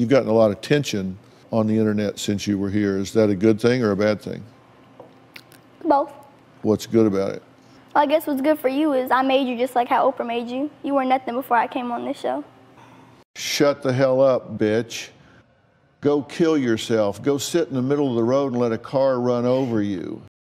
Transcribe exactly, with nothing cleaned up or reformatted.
You've gotten a lot of attention on the internet since you were here. Is that a good thing or a bad thing? Both. What's good about it? Well, I guess what's good for you is I made you just like how Oprah made you. You were nothing before I came on this show. Shut the hell up, bitch. Go kill yourself. Go sit in the middle of the road and let a car run over you.